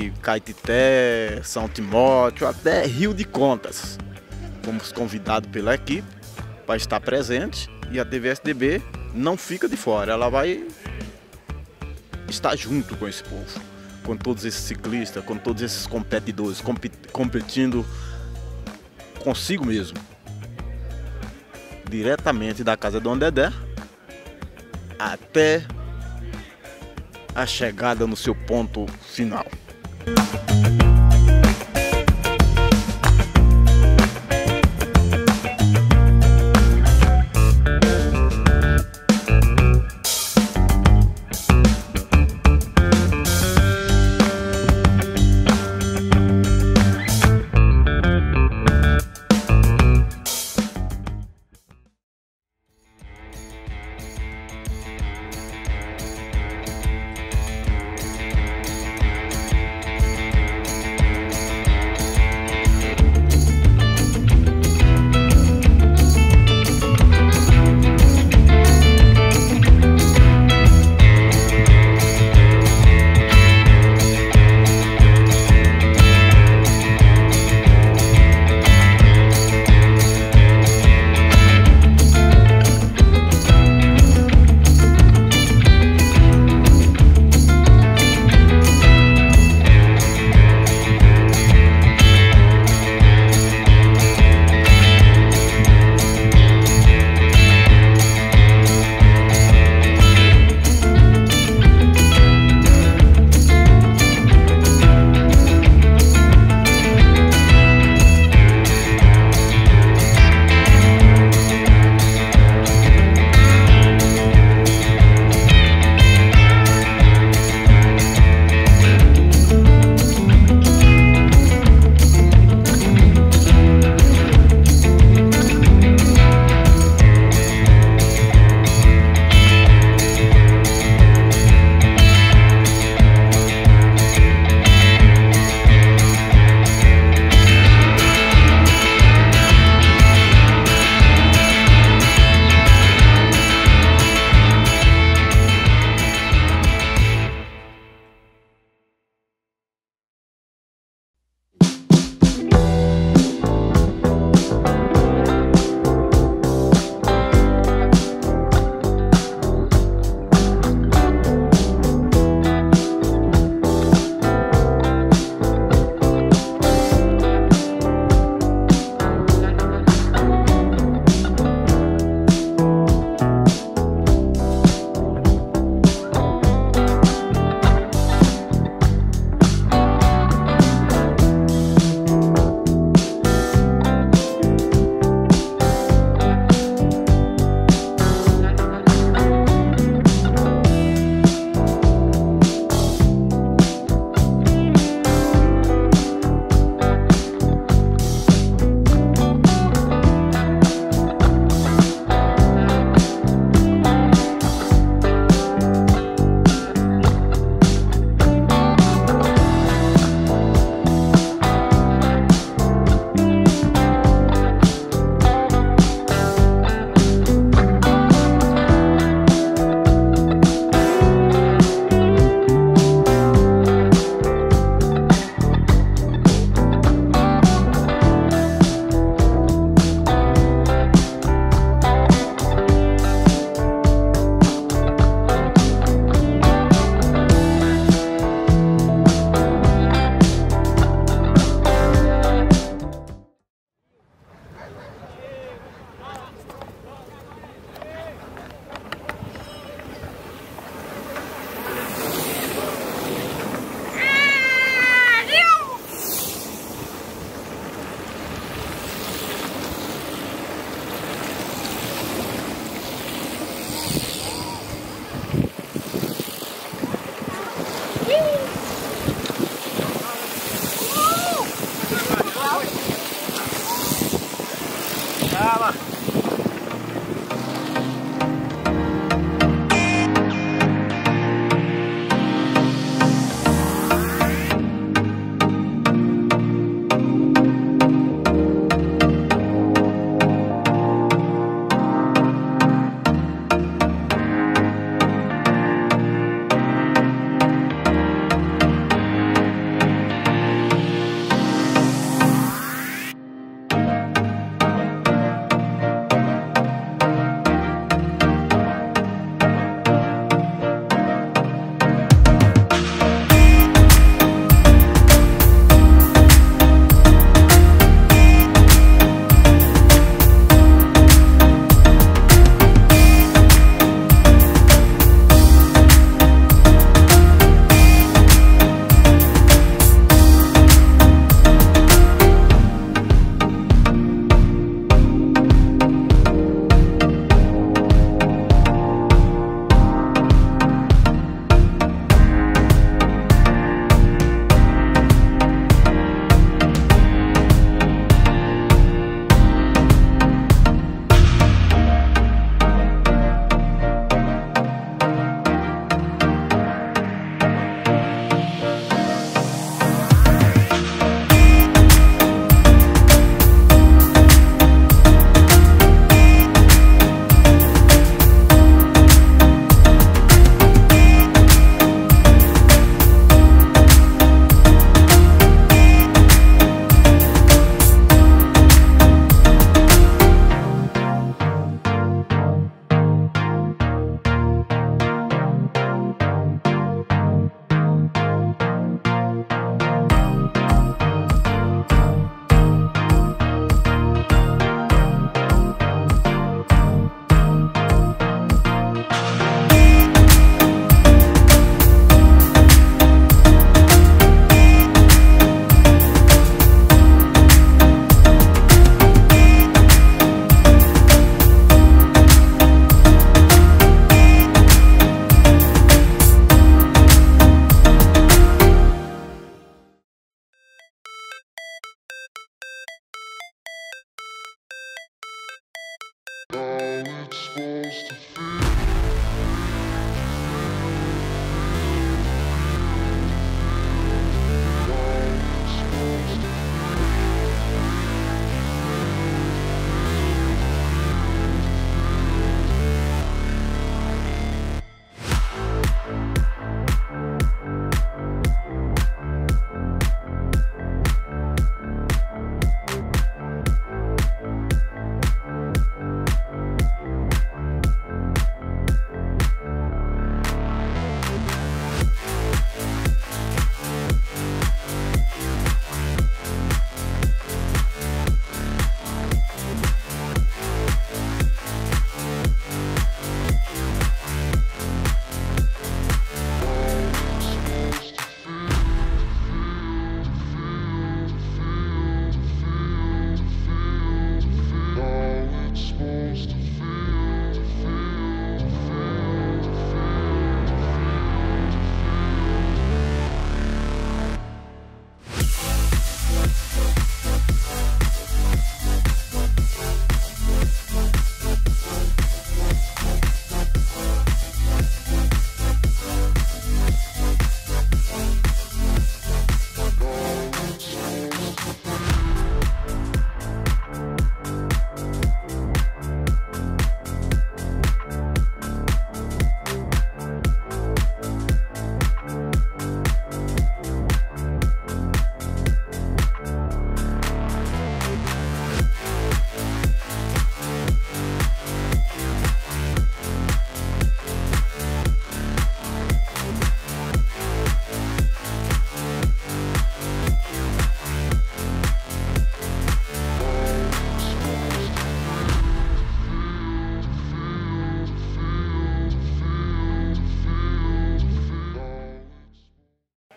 Caetité, São Timóteo, até Rio de Contas. Fomos convidados pela equipe para estar presente e a TVSDB não fica de fora, ela vai estar junto com esse povo, com todos esses ciclistas, com todos esses competidores, competindo consigo mesmo, diretamente da casa do Dedé até a chegada no seu ponto final.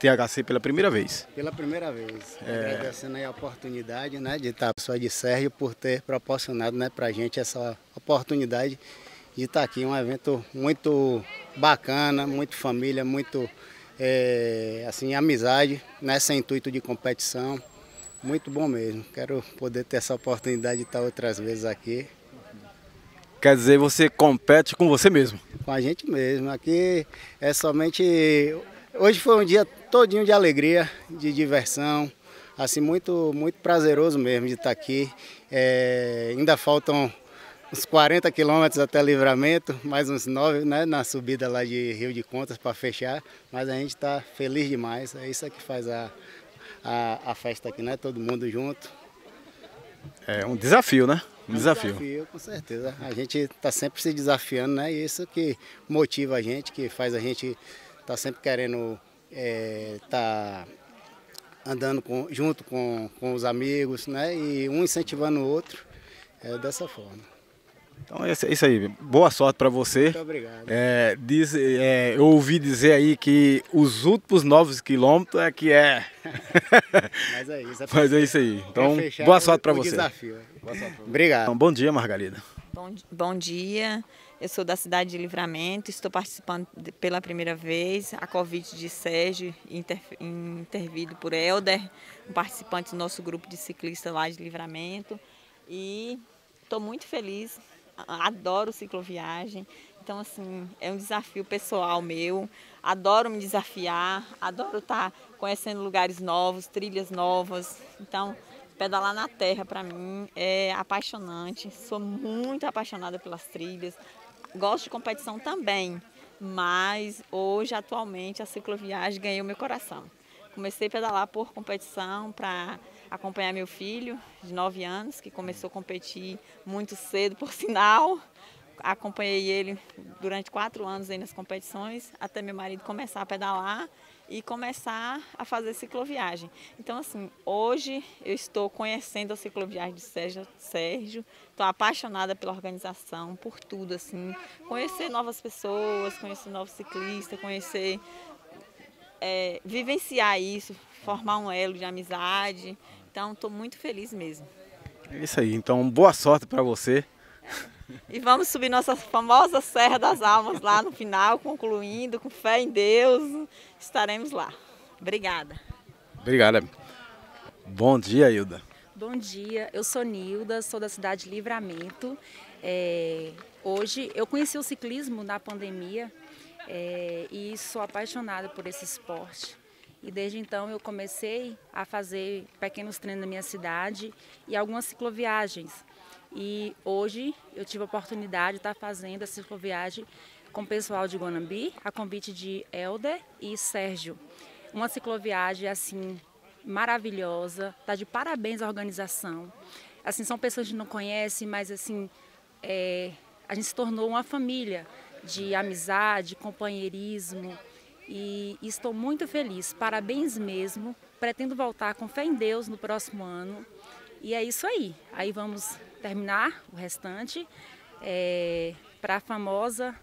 THC pela primeira vez. Pela primeira vez. Agradecendo aí a oportunidade, né, de estar pessoa de Sérgio por ter proporcionado, né, para a gente essa oportunidade de estar aqui. Um evento muito bacana, muito família, muito assim, amizade, né, sem intuito de competição. Muito bom mesmo. Quero poder ter essa oportunidade de estar outras vezes aqui. Quer dizer, você compete com você mesmo? Com a gente mesmo. Aqui é somente... Hoje foi um dia todinho de alegria, de diversão, assim, muito, muito prazeroso mesmo de estar aqui. Ainda faltam uns 40 quilômetros até Livramento, mais uns 9, né, na subida lá de Rio de Contas para fechar, mas a gente está feliz demais, é isso que faz a festa aqui, né, todo mundo junto. É um desafio, né? Um desafio, Com certeza. A gente está sempre se desafiando, né, e isso que motiva a gente, que faz a gente estar sempre querendo estar andando junto com os amigos, né, e um incentivando o outro, dessa forma. Então é isso aí, boa sorte para você. Muito obrigado. Eu ouvi dizer aí que os últimos 9 quilômetros é que é. Mas é isso. Mas é isso aí. Então, boa sorte para você. Desafio. Obrigado. Então, bom dia, Margarida. Bom dia, eu sou da cidade de Livramento, estou participando pela primeira vez, a convite de Sérgio, intervido por Helder, um participante do nosso grupo de ciclistas lá de Livramento, e estou muito feliz, adoro cicloviagem, então assim, é um desafio pessoal meu, adoro me desafiar, adoro estar conhecendo lugares novos, trilhas novas, então... Pedalar na terra, para mim, é apaixonante. Sou muito apaixonada pelas trilhas. Gosto de competição também, mas hoje, atualmente, a cicloviagem ganhou meu coração. Comecei a pedalar por competição para acompanhar meu filho, de 9 anos, que começou a competir muito cedo, por sinal. Acompanhei ele durante 4 anos aí nas competições, até meu marido começar a pedalar e começar a fazer cicloviagem. Então, assim, hoje eu estou conhecendo a cicloviagem de Sérgio, estou apaixonada pela organização, por tudo, assim, conhecer novas pessoas, conhecer novos ciclistas, vivenciar isso, formar um elo de amizade. Então, estou muito feliz mesmo. É isso aí, então boa sorte para você. E vamos subir nossa famosa Serra das Almas lá no final, concluindo, com fé em Deus, estaremos lá. Obrigada. Obrigado. Bom dia, Hilda. Bom dia, eu sou Nilda, sou da cidade de Livramento. Hoje eu conheci o ciclismo na pandemia e sou apaixonada por esse esporte. E desde então eu comecei a fazer pequenos treinos na minha cidade e algumas cicloviagens. E hoje eu tive a oportunidade de estar fazendo a cicloviagem com o pessoal de Guanambi, a convite de Helder e Sérgio. Uma cicloviagem assim maravilhosa, tá de parabéns à organização. Assim, são pessoas que a gente não conhece, mas assim, a gente se tornou uma família de amizade, companheirismo e estou muito feliz. Parabéns mesmo, pretendo voltar com fé em Deus no próximo ano. E é isso aí. Aí vamos terminar o restante para a famosa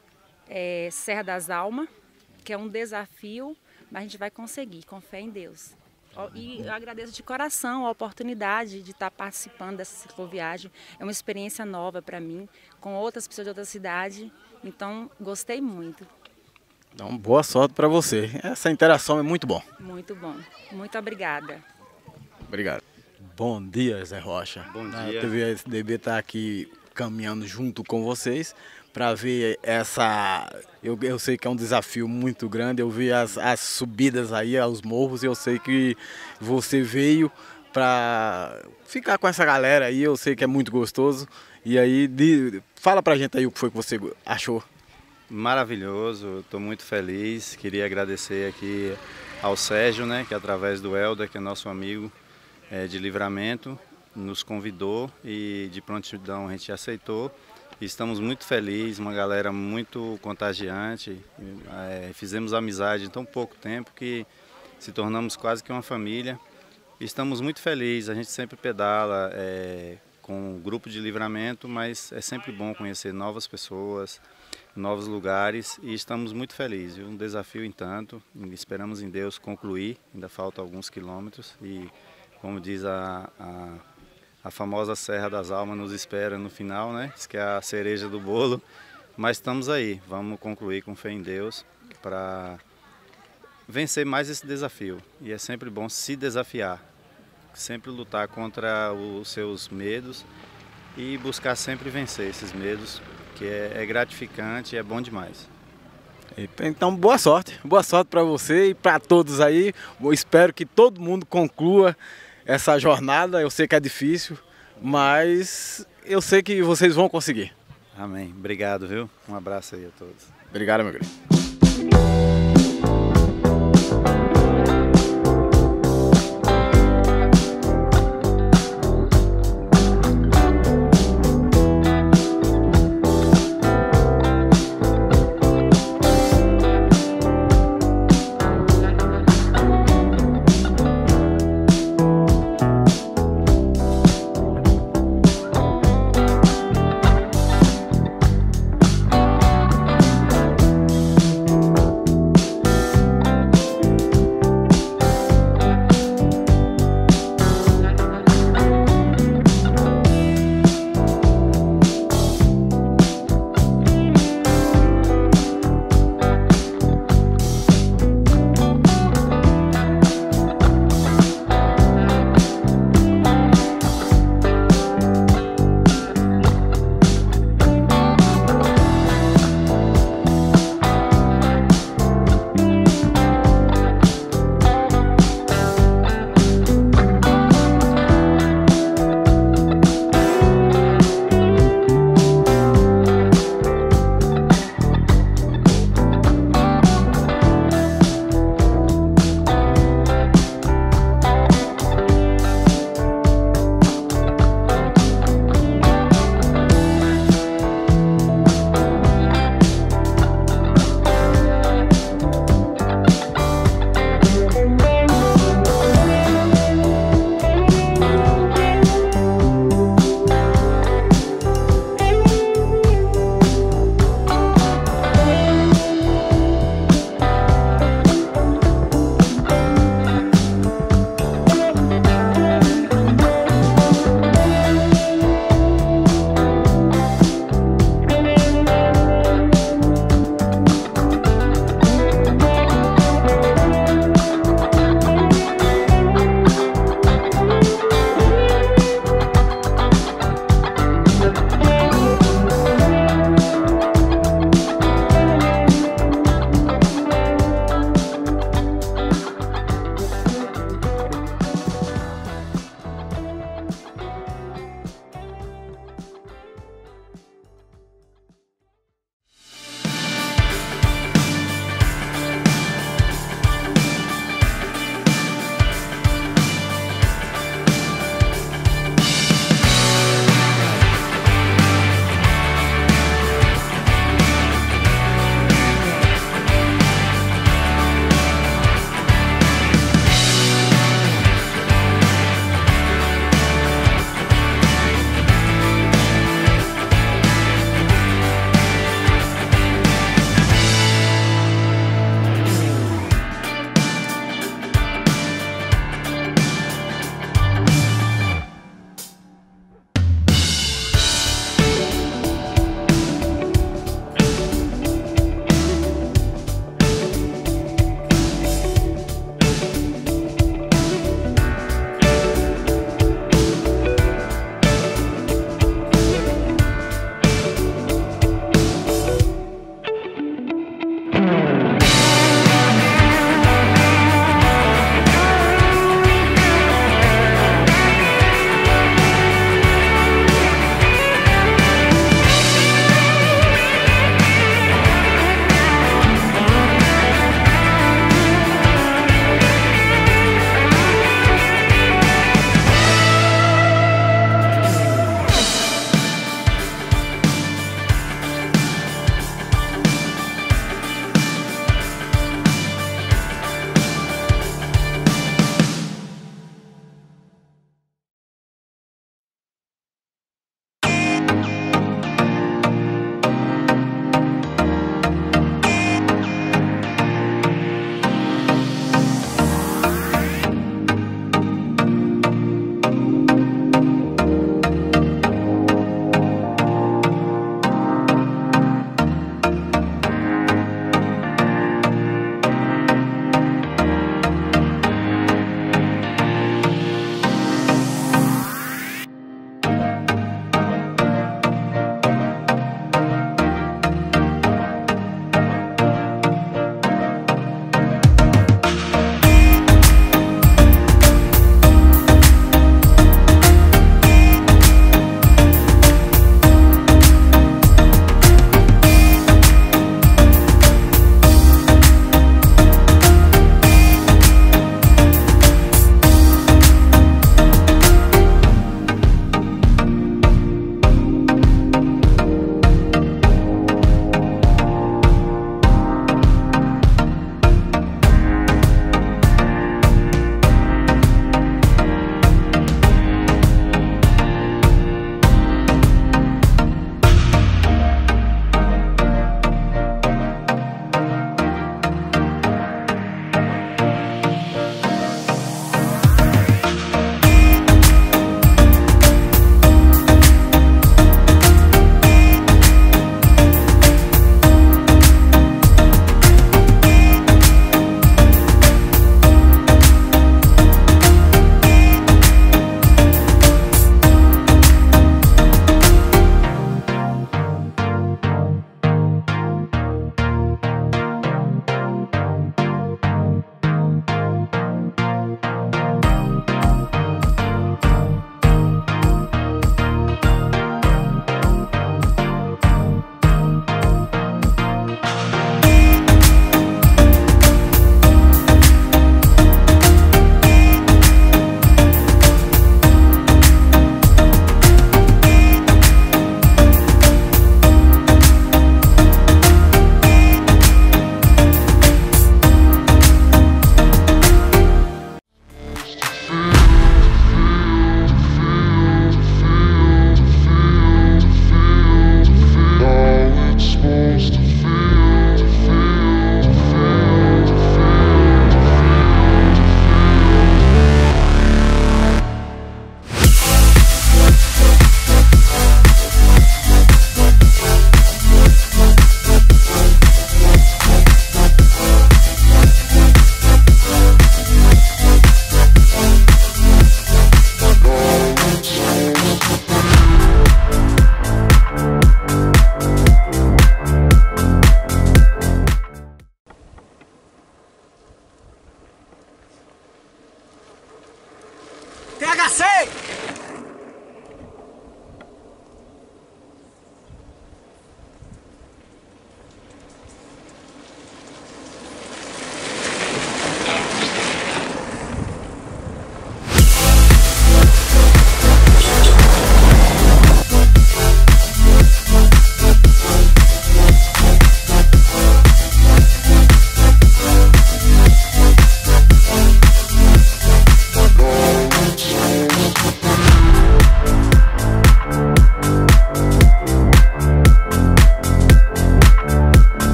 Serra das Almas, que é um desafio, mas a gente vai conseguir, com fé em Deus. E eu agradeço de coração a oportunidade de estar participando dessa cicloviagem. É uma experiência nova para mim, com outras pessoas de outra cidade, então gostei muito. Então, boa sorte para você. Essa interação é muito bom. Muito bom. Muito obrigada. Obrigado. Bom dia, Zé Rocha. Bom dia. A TVSDB está aqui caminhando junto com vocês para ver essa... Eu sei que é um desafio muito grande, eu vi as subidas aí, aos morros, e eu sei que você veio para ficar com essa galera aí, eu sei que é muito gostoso. E aí, fala pra gente aí o que foi que você achou. Maravilhoso, estou muito feliz, queria agradecer aqui ao Sérgio, né, que através do Helder, que é nosso amigo de Livramento, nos convidou e de prontidão a gente aceitou. E estamos muito felizes, uma galera muito contagiante, fizemos amizade em tão pouco tempo que se tornamos quase que uma família. E estamos muito felizes, a gente sempre pedala com o grupo de Livramento, mas é sempre bom conhecer novas pessoas, novos lugares e estamos muito felizes, viu? Um desafio em tanto, esperamos em Deus concluir, ainda faltam alguns quilômetros e, como diz a famosa Serra das Almas nos espera no final, né? Isso que é a cereja do bolo, mas estamos aí, vamos concluir com fé em Deus para vencer mais esse desafio. E é sempre bom se desafiar, sempre lutar contra os seus medos e buscar sempre vencer esses medos, que é gratificante e é bom demais. Então, boa sorte para você e para todos aí. Eu espero que todo mundo conclua essa jornada. Eu sei que é difícil, mas eu sei que vocês vão conseguir. Amém. Obrigado, viu? Um abraço aí a todos. Obrigado, meu querido.